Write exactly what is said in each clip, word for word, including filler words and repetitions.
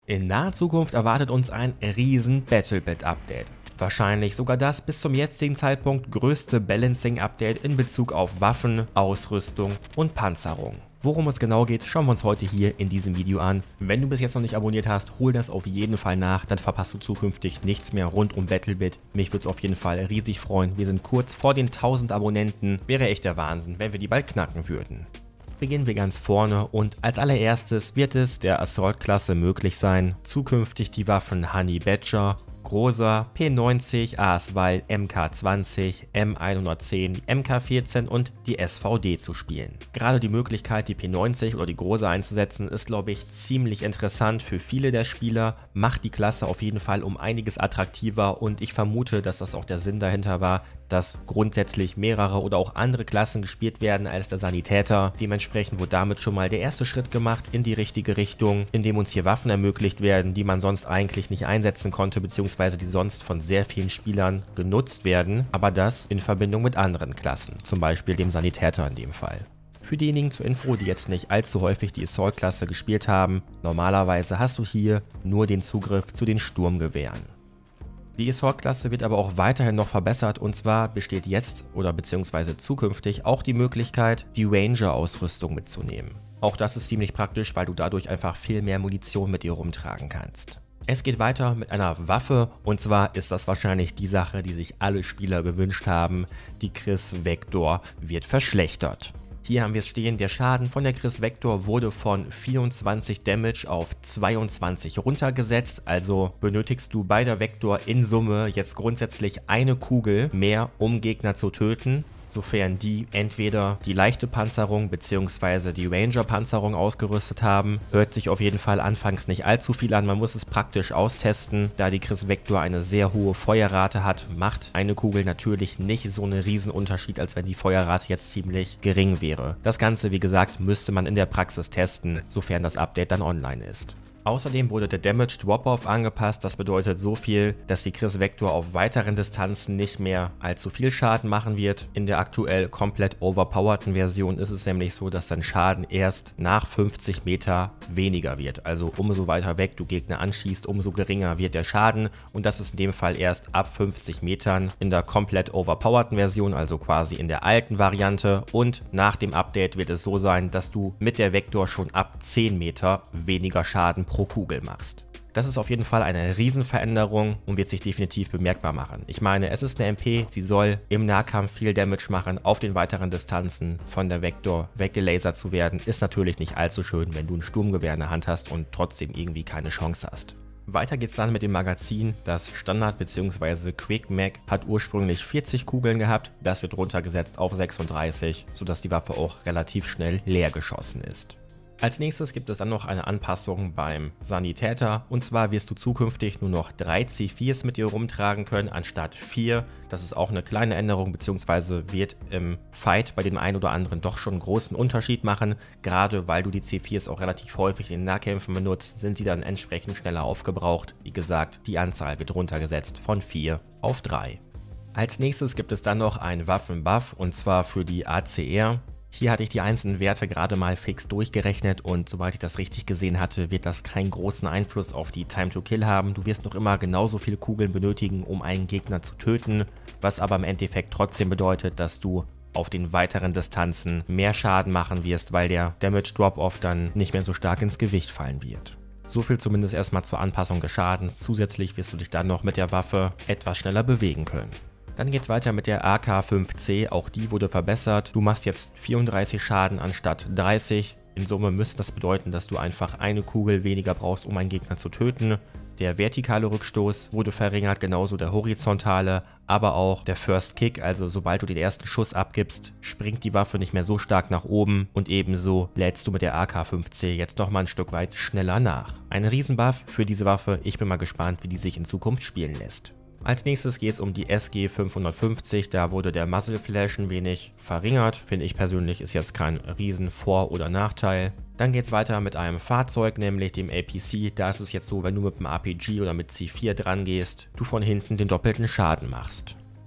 In naher Zukunft erwartet uns ein riesen BattleBit-Update. Wahrscheinlich sogar das bis zum jetzigen Zeitpunkt größte Balancing-Update in Bezug auf Waffen, Ausrüstung und Panzerung. Worum es genau geht, schauen wir uns heute hier in diesem Video an. Wenn du bis jetzt noch nicht abonniert hast, hol das auf jeden Fall nach, dann verpasst du zukünftig nichts mehr rund um BattleBit. Mich würde es auf jeden Fall riesig freuen. Wir sind kurz vor den tausend Abonnenten. Wäre echt der Wahnsinn, wenn wir die bald knacken würden. Beginnen wir ganz vorne und als allererstes wird es der Assault-Klasse möglich sein, zukünftig die Waffen Honey Badger, Groza, P neunzig, Aaswall, M K zwanzig, M hundertzehn, M K vierzehn und die S V D zu spielen. Gerade die Möglichkeit, die P neunzig oder die Groza einzusetzen, ist, glaube ich, ziemlich interessant für viele der Spieler, macht die Klasse auf jeden Fall um einiges attraktiver und ich vermute, dass das auch der Sinn dahinter war, dass grundsätzlich mehrere oder auch andere Klassen gespielt werden als der Sanitäter. Dementsprechend wurde damit schon mal der erste Schritt gemacht in die richtige Richtung, indem uns hier Waffen ermöglicht werden, die man sonst eigentlich nicht einsetzen konnte, beziehungsweise die sonst von sehr vielen Spielern genutzt werden, aber das in Verbindung mit anderen Klassen, zum Beispiel dem Sanitäter in dem Fall. Für diejenigen zur Info, die jetzt nicht allzu häufig die Assault-Klasse gespielt haben, normalerweise hast du hier nur den Zugriff zu den Sturmgewehren. Die Assault-Klasse wird aber auch weiterhin noch verbessert und zwar besteht jetzt oder beziehungsweise zukünftig auch die Möglichkeit, die Ranger-Ausrüstung mitzunehmen. Auch das ist ziemlich praktisch, weil du dadurch einfach viel mehr Munition mit dir rumtragen kannst. Es geht weiter mit einer Waffe und zwar ist das wahrscheinlich die Sache, die sich alle Spieler gewünscht haben. Die Chris Vector wird verschlechtert. Hier haben wir es stehen, der Schaden von der Chris Vector wurde von vierundzwanzig Damage auf zweiundzwanzig runtergesetzt, also benötigst du bei der Vector in Summe jetzt grundsätzlich eine Kugel mehr, um Gegner zu töten, sofern die entweder die leichte Panzerung bzw. die Ranger-Panzerung ausgerüstet haben. Hört sich auf jeden Fall anfangs nicht allzu viel an, man muss es praktisch austesten. Da die Chris Vector eine sehr hohe Feuerrate hat, macht eine Kugel natürlich nicht so einen riesen Unterschied, als wenn die Feuerrate jetzt ziemlich gering wäre. Das Ganze, wie gesagt, müsste man in der Praxis testen, sofern das Update dann online ist. Außerdem wurde der Damage Drop-Off angepasst, das bedeutet so viel, dass die Chris Vector auf weiteren Distanzen nicht mehr allzu viel Schaden machen wird. In der aktuell komplett overpowerten Version ist es nämlich so, dass dein Schaden erst nach fünfzig Meter weniger wird. Also umso weiter weg du Gegner anschießt, umso geringer wird der Schaden und das ist in dem Fall erst ab fünfzig Metern in der komplett overpowerten Version, also quasi in der alten Variante und nach dem Update wird es so sein, dass du mit der Vector schon ab zehn Meter weniger Schaden pro Kugel machst. Das ist auf jeden Fall eine Riesenveränderung und wird sich definitiv bemerkbar machen. Ich meine, es ist eine M P, sie soll im Nahkampf viel Damage machen, auf den weiteren Distanzen von der Vector weggelasert zu werden, ist natürlich nicht allzu schön, wenn du ein Sturmgewehr in der Hand hast und trotzdem irgendwie keine Chance hast. Weiter geht's dann mit dem Magazin. Das Standard- bzw. Quick Mag hat ursprünglich vierzig Kugeln gehabt, das wird runtergesetzt auf sechsunddreißig, sodass die Waffe auch relativ schnell leer geschossen ist. Als nächstes gibt es dann noch eine Anpassung beim Sanitäter und zwar wirst du zukünftig nur noch drei C viers mit dir rumtragen können anstatt vier. Das ist auch eine kleine Änderung bzw. wird im Fight bei dem einen oder anderen doch schon einen großen Unterschied machen. Gerade weil du die C viers auch relativ häufig in den Nahkämpfen benutzt, sind sie dann entsprechend schneller aufgebraucht. Wie gesagt, die Anzahl wird runtergesetzt von vier auf drei. Als nächstes gibt es dann noch einen Waffenbuff und zwar für die A C R. Hier hatte ich die einzelnen Werte gerade mal fix durchgerechnet und soweit ich das richtig gesehen hatte, wird das keinen großen Einfluss auf die Time to Kill haben. Du wirst noch immer genauso viele Kugeln benötigen, um einen Gegner zu töten, was aber im Endeffekt trotzdem bedeutet, dass du auf den weiteren Distanzen mehr Schaden machen wirst, weil der Damage Drop-Off dann nicht mehr so stark ins Gewicht fallen wird. So viel zumindest erstmal zur Anpassung des Schadens. Zusätzlich wirst du dich dann noch mit der Waffe etwas schneller bewegen können. Dann geht es weiter mit der A K fünf C, auch die wurde verbessert. Du machst jetzt vierunddreißig Schaden anstatt dreißig. In Summe müsste das bedeuten, dass du einfach eine Kugel weniger brauchst, um einen Gegner zu töten. Der vertikale Rückstoß wurde verringert, genauso der horizontale, aber auch der First Kick, also sobald du den ersten Schuss abgibst, springt die Waffe nicht mehr so stark nach oben und ebenso lädst du mit der A K fünf C jetzt nochmal ein Stück weit schneller nach. Ein Riesenbuff für diese Waffe, ich bin mal gespannt, wie die sich in Zukunft spielen lässt. Als nächstes geht es um die S G fünfhundertfünfzig, da wurde der Muzzle Flash ein wenig verringert, finde ich persönlich ist jetzt kein riesen Vor- oder Nachteil. Dann geht es weiter mit einem Fahrzeug, nämlich dem A P C, da ist es jetzt so, wenn du mit dem R P G oder mit C vier dran gehst, du von hinten den doppelten Schaden machst.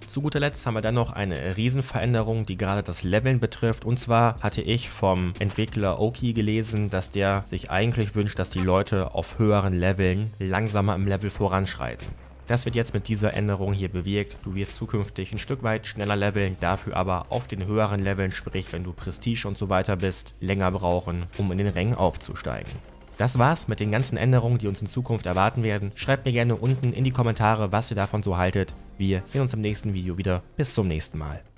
Zu guter Letzt haben wir dann noch eine Riesenveränderung, die gerade das Leveln betrifft. Und zwar hatte ich vom Entwickler Oki gelesen, dass der sich eigentlich wünscht, dass die Leute auf höheren Leveln langsamer im Level voranschreiten. Das wird jetzt mit dieser Änderung hier bewirkt. Du wirst zukünftig ein Stück weit schneller leveln, dafür aber auf den höheren Leveln, sprich wenn du Prestige und so weiter bist, länger brauchen, um in den Rängen aufzusteigen. Das war's mit den ganzen Änderungen, die uns in Zukunft erwarten werden. Schreibt mir gerne unten in die Kommentare, was ihr davon so haltet. Wir sehen uns im nächsten Video wieder. Bis zum nächsten Mal.